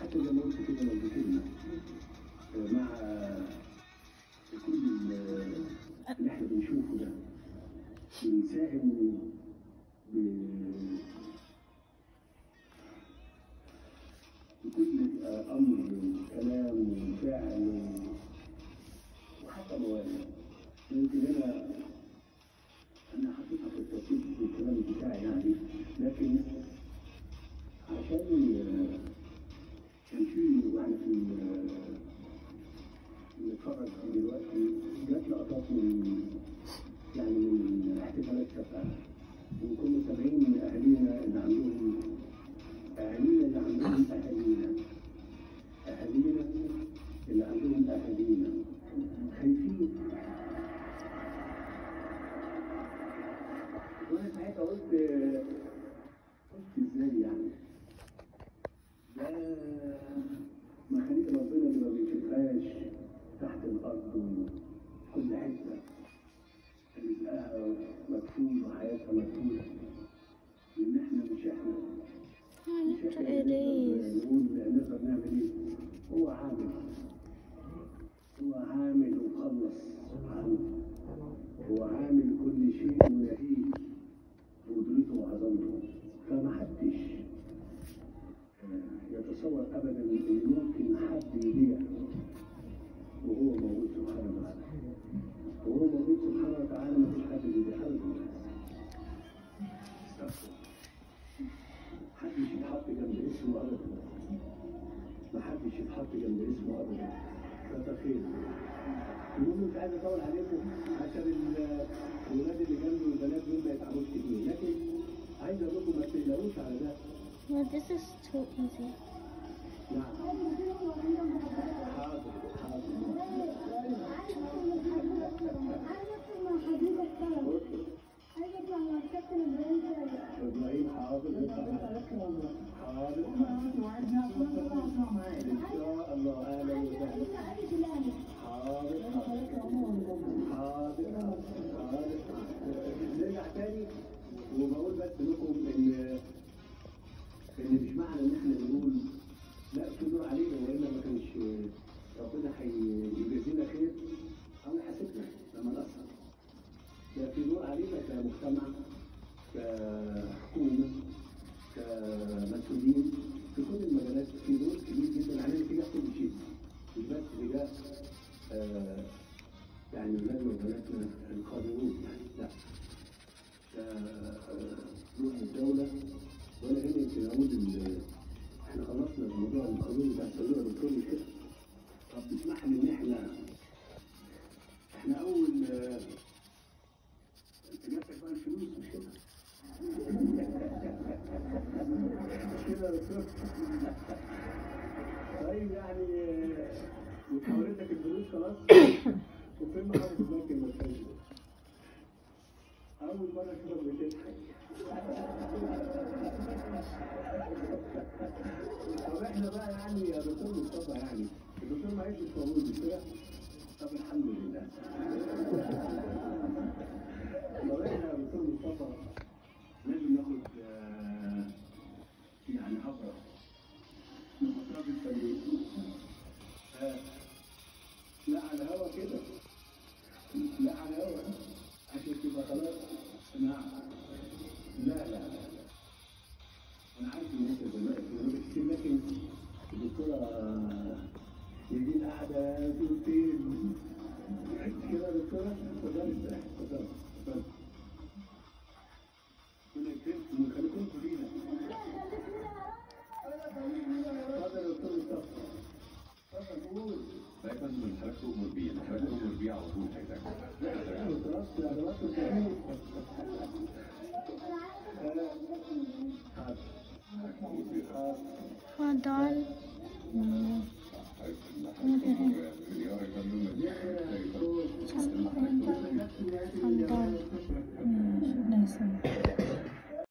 حتى زي ما قلت كده لو بكلمة مع كل اللي احنا بنشوفه ده بنساهم بكل امر وكلام وفعل وحتى مواقف. يمكن انا حطيتها في التوقيت بالكلام بتاعي يعني، لكن عشان كان في واحنا بنتفرج دلوقتي جات لقطات من احتفالات شفا، وكنا سامعين اهالينا اللي عندهم اهالينا خايفين. وانا ساعتها قلت ازاي يعني؟ ده مخاليق ربنا اللي ما بيشوفهاش تحت الارض وكل حته رزقها مكفول وحياتها مكفوله، لان احنا مش احنا نقول نقدر نعمل ايه. هو عامل وخلص سبحانه، هو عامل كل شيء ونهيه بقدرته وعظمته، فما حدش يتصور ابدا ان ممكن حد يضيع وهو موجود سبحانه وتعالى. وهو موجود سبحانه وتعالى ما فيش حد يضيع ابدا. محدش يتحط جنب اسمه ابدا، محدش يتحط جنب اسمه ابدا. فتخيل المهم مش عايز اطول عليكم عشان الولاد اللي جنبي والبنات دول ما يتعبوش كتير، لكن عايز اقول لكم ما تقلقوش على ده. No, this is too easy. نعم. حاضر. ابراهيم حاضر. ان شاء الله. اهلا وسهلا. حاضر. نرجع تاني وبقول بس لكم ان مش معنى ان احنا بنقول لا في نور علينا والا ما كانش ربنا هيجازينا خير او يحاسبنا لما نقصر. لا، في نور علينا كمجتمع، كحكومه، كمسؤولين في كل المجالات. في نور كبير جدا علينا تجاه كل شيء، مش بس تجاه يعني ولادنا وبناتنا القادمون يعني، لا نور الدوله. وانا هنا يمكن اقول احنا خلصنا الموضوع القانوني بتاع التسلل الالكتروني كده. طب تسمح لي ان احنا اول تجيبك بقى الفلوس مش كده؟ مش كده يا دكتور؟ طيب يعني وحولت لك الفلوس خلاص؟ وفين ما حاطط البنك المركزي؟ أول مرة كده بتضحك. طب احنا بقى يعني يا دكتور مصطفى يعني الدكتور معيش مش موجود مش كده؟ طب الحمد لله. طب احنا يا دكتور مصطفى لازم ناخد يعني عبرة نحطها في الفريق. لا على الهوا كده، لا على الهوا عشان تبقى خلاص. نعم. لا انا عارف ان انت زمان كتير، لكن الدكتوره يجي قاعده فين كده يا دكتوره. اتفضلي استريحي. اتفضلي. ربنا يكرمكم ويخليكم لينا. اتفضل يا دكتور مصطفى. اتفضل قول. لا يا فندم حضرتك تؤمر بيه، حضرتك تؤمر بيه على طول. Hold on.